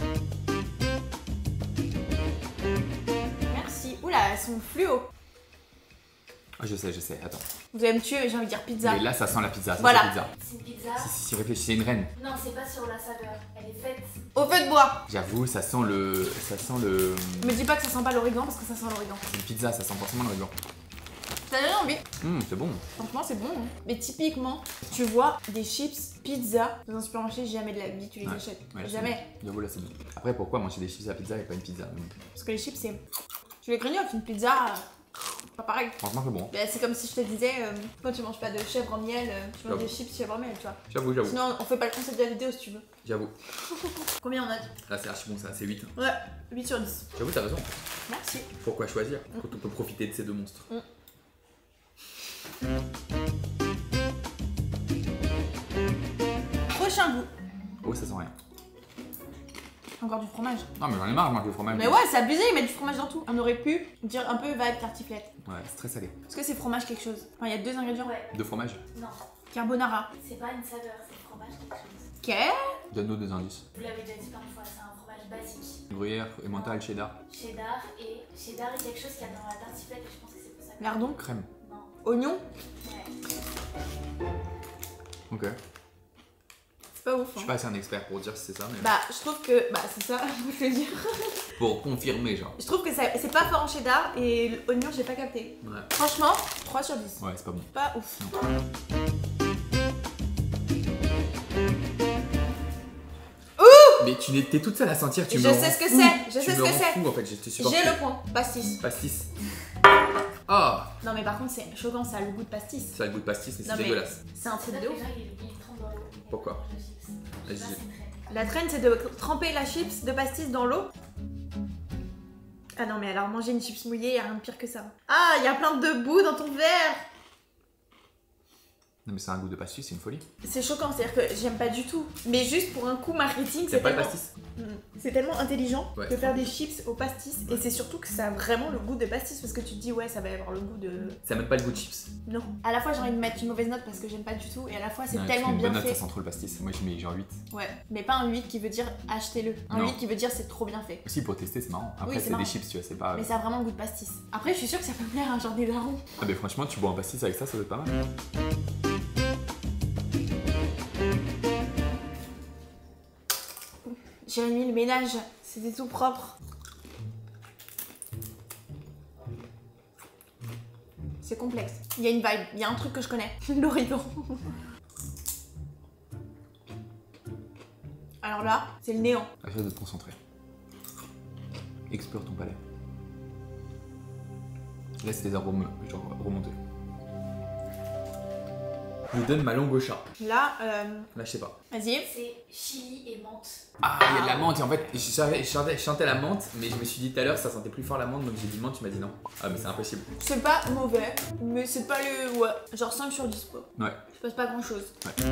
[SPEAKER 1] Merci. Oula, elles sont fluo.
[SPEAKER 2] Ah, je sais, je sais, attends.
[SPEAKER 1] Vous allez me tuer, mais j'ai envie de dire pizza.
[SPEAKER 2] Mais là, ça sent la pizza, ça
[SPEAKER 1] Voilà.
[SPEAKER 2] c'est pizza.
[SPEAKER 3] C'est une pizza.
[SPEAKER 2] Si, si, si, réfléchis, c'est une reine.
[SPEAKER 3] Non, c'est pas sur la saveur. Elle est faite.
[SPEAKER 1] Au feu de bois.
[SPEAKER 2] J'avoue, ça sent le. Ça sent le.
[SPEAKER 1] Me dis pas que ça sent pas l'origan parce que ça sent l'origan.
[SPEAKER 2] C'est une pizza, ça sent forcément l'origan.
[SPEAKER 1] T'as déjà envie?
[SPEAKER 2] Hum, c'est bon.
[SPEAKER 1] Franchement, c'est bon. Hein. Mais typiquement, tu vois des chips pizza dans un supermarché, jamais de la vie tu les
[SPEAKER 2] Ouais.
[SPEAKER 1] achètes.
[SPEAKER 2] Ouais, c'est
[SPEAKER 1] Jamais.
[SPEAKER 2] J'avoue, là, c'est bon. Après, pourquoi manger des chips à la pizza et pas une pizza? Hum.
[SPEAKER 1] Parce que les chips, c'est. Tu les grignotes, une pizza, euh, pas pareil.
[SPEAKER 2] Franchement, c'est bon.
[SPEAKER 1] Bah, c'est comme si je te disais, euh, quand tu manges pas de chèvre en miel, euh, tu manges
[SPEAKER 2] J'avoue.
[SPEAKER 1] des chips chèvre en miel, tu vois.
[SPEAKER 2] J'avoue, j'avoue.
[SPEAKER 1] Sinon, on fait pas le concept de la vidéo si tu veux.
[SPEAKER 2] J'avoue.
[SPEAKER 1] Combien on note?
[SPEAKER 2] Là, c'est archi bon, ça, c'est huit.
[SPEAKER 1] Ouais, huit sur dix.
[SPEAKER 2] J'avoue, t'as raison.
[SPEAKER 1] Merci.
[SPEAKER 2] Pourquoi choisir quand on peut profiter de ces deux monstres?
[SPEAKER 1] Prochain goût.
[SPEAKER 2] Oh, ça sent rien.
[SPEAKER 1] Encore du fromage.
[SPEAKER 2] Non, mais j'en ai marre, moi, le fromage.
[SPEAKER 1] Mais ouais, c'est abusé, ils mettent du fromage dans tout. On aurait pu dire un peu vibe tartiflette.
[SPEAKER 2] Ouais, c'est très salé.
[SPEAKER 1] Est-ce que c'est fromage quelque chose? Enfin, il y a deux ingrédients.
[SPEAKER 3] Ouais.
[SPEAKER 2] Deux fromages.
[SPEAKER 3] Non.
[SPEAKER 1] Carbonara.
[SPEAKER 3] C'est pas une saveur, c'est fromage quelque chose.
[SPEAKER 1] Ok.
[SPEAKER 2] Donne-nous deux indices.
[SPEAKER 3] Vous l'avez déjà dit plein de fois, c'est un fromage basique.
[SPEAKER 2] Gruyère, emmental, cheddar.
[SPEAKER 3] Cheddar et. Cheddar est quelque chose qu'il y a dans la tartiflette et je pense que c'est pour ça. que-
[SPEAKER 1] Lardon.
[SPEAKER 2] Crème.
[SPEAKER 1] Ah.
[SPEAKER 3] Non.
[SPEAKER 1] Oignon.
[SPEAKER 3] Ouais.
[SPEAKER 2] Ok.
[SPEAKER 1] C'est pas ouf.
[SPEAKER 2] Je suis
[SPEAKER 1] Hein.
[SPEAKER 2] pas assez un expert pour dire si c'est ça, mais.
[SPEAKER 1] Bah, je trouve que. Bah, c'est ça, je veux dire.
[SPEAKER 2] Pour confirmer, genre.
[SPEAKER 1] Je trouve que ça- c'est pas fort en cheddar et l'oignon, j'ai pas capté.
[SPEAKER 2] Ouais.
[SPEAKER 1] Franchement, trois sur dix.
[SPEAKER 2] Ouais, c'est pas bon.
[SPEAKER 1] Pas ouf.
[SPEAKER 2] Mais tu n'es- t'es toute seule à sentir, tu
[SPEAKER 1] Je
[SPEAKER 2] me
[SPEAKER 1] sais
[SPEAKER 2] rends
[SPEAKER 1] ce que
[SPEAKER 2] fou.
[SPEAKER 1] c'est, je
[SPEAKER 2] Tu
[SPEAKER 1] sais ce
[SPEAKER 2] me
[SPEAKER 1] que
[SPEAKER 2] rends
[SPEAKER 1] c'est.
[SPEAKER 2] fou, en fait, je te supporte.
[SPEAKER 1] J'ai le point. Pastis.
[SPEAKER 2] Pastis. Ah,
[SPEAKER 1] Non, mais par contre, c'est choquant, ça a le goût de pastis.
[SPEAKER 2] ça a le goût de pastis, mais
[SPEAKER 1] Non,
[SPEAKER 2] c'est
[SPEAKER 1] mais-
[SPEAKER 2] dégueulasse.
[SPEAKER 1] C'est un truc
[SPEAKER 3] C'est
[SPEAKER 1] de
[SPEAKER 3] ça
[SPEAKER 1] ouf.
[SPEAKER 3] que les gens ils, ils trempent dans l'eau.
[SPEAKER 2] Pourquoi?
[SPEAKER 3] Ils mangent la chips.
[SPEAKER 2] Vas-y.
[SPEAKER 3] Ça, c'est très-
[SPEAKER 1] La traîne, c'est de tremper la chips de pastis dans l'eau. Ah non, mais alors manger une chips mouillée, y a rien de pire que ça. Ah, il y a plein de boue dans ton verre.
[SPEAKER 2] Non mais c'est un goût de pastis, c'est une folie.
[SPEAKER 1] C'est choquant, c'est-à-dire que j'aime pas du tout. Mais juste pour un coup marketing, c'est
[SPEAKER 2] C'est pas le
[SPEAKER 1] tellement...
[SPEAKER 2] pastis?
[SPEAKER 1] C'est tellement intelligent
[SPEAKER 2] Ouais,
[SPEAKER 1] de faire
[SPEAKER 2] franchement.
[SPEAKER 1] des chips au pastis.
[SPEAKER 2] Ouais.
[SPEAKER 1] Et c'est surtout que ça a vraiment le goût de pastis. Parce que tu te dis, ouais, ça va avoir le goût de...
[SPEAKER 2] Ça même pas le goût de chips.
[SPEAKER 1] Non. À la fois, j'ai envie de mettre une mauvaise note parce que j'aime pas du tout. Et à la fois, c'est
[SPEAKER 2] Ouais,
[SPEAKER 1] tellement
[SPEAKER 2] une
[SPEAKER 1] bien
[SPEAKER 2] bonne note,
[SPEAKER 1] fait.
[SPEAKER 2] ça sent trop le pastis. Moi je mets genre huit.
[SPEAKER 1] Ouais. Mais pas un huit qui veut dire achetez-le. Un
[SPEAKER 2] Non.
[SPEAKER 1] huit qui veut dire c'est trop bien fait.
[SPEAKER 2] Aussi pour tester, c'est marrant. Après
[SPEAKER 1] Oui, c'est
[SPEAKER 2] c'est
[SPEAKER 1] marrant.
[SPEAKER 2] des chips, tu vois, c'est pas.
[SPEAKER 1] Mais ça a vraiment le goût de pastis. Après, je suis sûre que ça peut plaire à un genre des larrons.
[SPEAKER 2] Ah mais franchement, tu bois un pastis avec ça, ça doit être pas mal.
[SPEAKER 1] Jérémy, le ménage, c'était tout propre. C'est complexe. Il y a une vibe, il y a un truc que je connais. L'origan. Alors là, c'est le néant.
[SPEAKER 2] Achète de te concentrer. Explore ton palais. Laisse tes herbes rem- genre remonter. Je donne ma langue au chat.
[SPEAKER 1] Là, euh,
[SPEAKER 2] Là, je sais pas.
[SPEAKER 1] vas-y.
[SPEAKER 3] C'est chili et menthe.
[SPEAKER 2] Ah, il y a de la menthe et en fait, je savais- je chantais, je chantais la menthe, mais je me suis dit tout à l'heure ça sentait plus fort la menthe donc j'ai dit menthe, tu m'as dit non. Ah, mais c'est impossible.
[SPEAKER 1] C'est pas mauvais, mais c'est pas le... Ouais, genre cinq sur dix quoi.
[SPEAKER 2] Ouais.
[SPEAKER 1] Il se passe pas grand chose.
[SPEAKER 2] Ouais.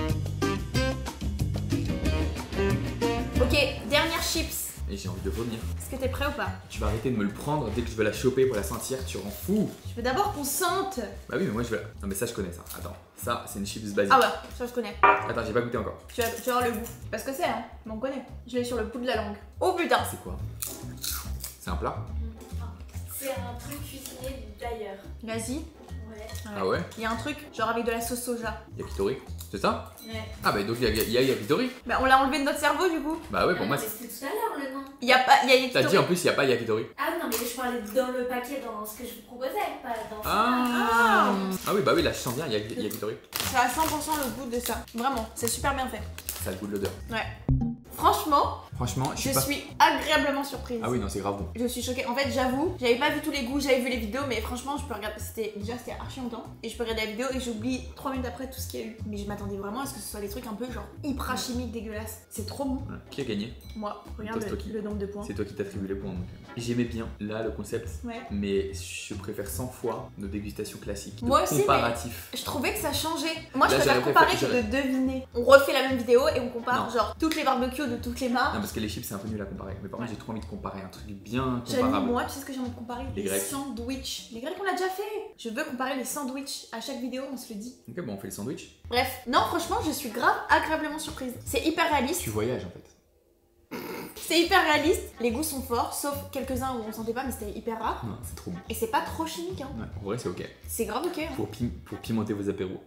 [SPEAKER 1] Ok, dernière chips.
[SPEAKER 2] Et j'ai envie de vomir.
[SPEAKER 1] Est-ce que t'es prêt ou pas?
[SPEAKER 2] Tu vas arrêter de me le prendre dès que je veux la choper pour la sentir, tu rends fou.
[SPEAKER 1] Je veux d'abord qu'on sente.
[SPEAKER 2] Bah oui, mais moi je veux la... Non, mais ça je connais ça. Attends, ça c'est une chips basique.
[SPEAKER 1] Ah ouais, ça je connais.
[SPEAKER 2] Attends, j'ai pas goûté encore.
[SPEAKER 1] Tu vas, tu vas avoir le goût. Parce que c'est, hein, mais on connaît. Je l'ai sur le bout de la langue. Oh putain.
[SPEAKER 2] C'est quoi? C'est un plat?
[SPEAKER 3] C'est un truc cuisiné d'ailleurs.
[SPEAKER 1] Vas-y.
[SPEAKER 3] Ouais.
[SPEAKER 2] Ah ouais?
[SPEAKER 1] Il y a un truc, genre avec de la sauce soja.
[SPEAKER 2] Yakitori? C'est ça?
[SPEAKER 3] Ouais.
[SPEAKER 2] Ah bah donc il y a, il y a yakitori?
[SPEAKER 1] Bah on l'a enlevé de notre cerveau du coup.
[SPEAKER 2] Bah ouais, pour
[SPEAKER 3] Ah
[SPEAKER 2] moi
[SPEAKER 3] non, mais
[SPEAKER 2] c'est...
[SPEAKER 3] c'était tout à l'heure le nom.
[SPEAKER 1] Il y a pas, il y a
[SPEAKER 2] T'as
[SPEAKER 1] yakitori.
[SPEAKER 2] dit en plus il y a pas yakitori.
[SPEAKER 3] Ah non, mais je parlais dans le paquet, dans ce que je vous proposais, pas dans
[SPEAKER 2] Ah. Ah oui, bah oui, là je sens bien, il y a yakitori.
[SPEAKER 1] Ça a cent pour cent le goût de ça. Vraiment, c'est super bien fait.
[SPEAKER 2] Ça a le goût de l'odeur.
[SPEAKER 1] Ouais. Franchement,
[SPEAKER 2] Franchement, je
[SPEAKER 1] je
[SPEAKER 2] suis pas...
[SPEAKER 1] suis agréablement surprise.
[SPEAKER 2] Ah oui, non, c'est grave bon.
[SPEAKER 1] Je suis choquée. En fait, j'avoue, j'avais pas vu tous les goûts, j'avais vu les vidéos, mais franchement, je peux regarder. C'était déjà c'était archi longtemps. Et je peux regarder la vidéo et j'oublie trois minutes après tout ce qu'il y a eu. Mais je m'attendais vraiment à ce que ce soit des trucs un peu genre hyper chimiques, dégueulasses. C'est trop bon.
[SPEAKER 2] Ouais. Qui a gagné?
[SPEAKER 1] Moi, regarde
[SPEAKER 2] Toi, c'est toi qui-
[SPEAKER 1] le, le nombre de points.
[SPEAKER 2] C'est toi qui t'attribues les points. donc. J'aimais bien là le concept,
[SPEAKER 1] Ouais.
[SPEAKER 2] mais je préfère cent fois nos dégustations classiques. de
[SPEAKER 1] Moi aussi, mais-
[SPEAKER 2] comparatif.
[SPEAKER 1] Je trouvais que ça changeait. Moi, je
[SPEAKER 2] Là,
[SPEAKER 1] préfère
[SPEAKER 2] j'aurais
[SPEAKER 1] comparer que
[SPEAKER 2] préféré-
[SPEAKER 1] de deviner. On refait la même vidéo et on compare
[SPEAKER 2] Non.
[SPEAKER 1] genre toutes les barbecues de toutes les marques.
[SPEAKER 2] Non, parce que les chips c'est un peu nul à comparer. Mais par contre,
[SPEAKER 1] Ouais.
[SPEAKER 2] j'ai trop envie de comparer un truc bien
[SPEAKER 1] J'avais mis
[SPEAKER 2] comparable.
[SPEAKER 1] moi, tu sais ce que j'ai envie de comparer?
[SPEAKER 2] Les Grecs.
[SPEAKER 1] sandwichs. Les Grecs, on l'a déjà fait. Je veux comparer les sandwichs à chaque vidéo, on se le dit.
[SPEAKER 2] Ok, bon, on fait le sandwich.
[SPEAKER 1] Bref, non, franchement, je suis grave agréablement surprise. C'est hyper réaliste.
[SPEAKER 2] Tu voyages en fait.
[SPEAKER 1] C'est hyper réaliste. Les goûts sont forts, sauf quelques-uns où on sentait pas, mais c'était hyper rare.
[SPEAKER 2] Non, c'est trop bon.
[SPEAKER 1] Et c'est pas trop chimique, hein.
[SPEAKER 2] Ouais, en vrai, c'est ok.
[SPEAKER 1] C'est grave ok. hein.
[SPEAKER 2] Pour, pim- pour pimenter vos apéros.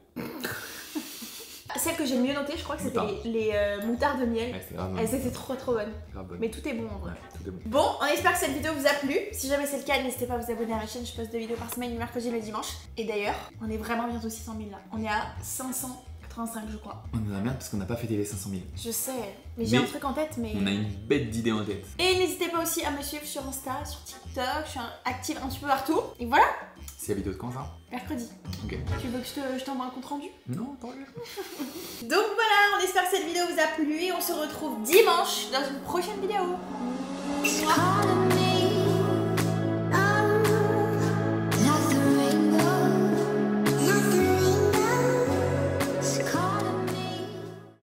[SPEAKER 1] Celle que j'ai le mieux notée, je crois que c'était
[SPEAKER 2] Moutarde.
[SPEAKER 1] les, les euh, moutardes de miel.
[SPEAKER 2] Ouais, c'est grave.
[SPEAKER 1] Elles étaient trop trop bonnes.
[SPEAKER 2] grave bonne.
[SPEAKER 1] Mais tout est bon en vrai.
[SPEAKER 2] Ouais, tout est bon.
[SPEAKER 1] Bon, on espère que cette vidéo vous a plu. Si jamais c'est le cas, n'hésitez pas à vous abonner à ma chaîne. Je poste deux vidéos par semaine, le mercredi et le dimanche. Et d'ailleurs, on est vraiment bientôt six cent mille là. On est à cinq cent quatre-vingt-cinq, je crois.
[SPEAKER 2] On est dans la merde parce qu'on n'a pas fêté les cinq cent mille.
[SPEAKER 1] Je sais, mais j'ai
[SPEAKER 2] Mais
[SPEAKER 1] un truc en tête. Mais
[SPEAKER 2] On a une bête d'idées en tête.
[SPEAKER 1] et n'hésitez pas aussi à me suivre sur Insta, sur TikTok. Je suis active un petit peu partout. Et voilà,
[SPEAKER 2] C'est la vidéo de quand ça?
[SPEAKER 1] mercredi.
[SPEAKER 2] Ok.
[SPEAKER 1] Tu veux que je te- je t'envoie un compte rendu?
[SPEAKER 2] Non, tant mieux.
[SPEAKER 1] Donc voilà, on espère que cette vidéo vous a plu et on se retrouve dimanche dans une prochaine vidéo. Mouah.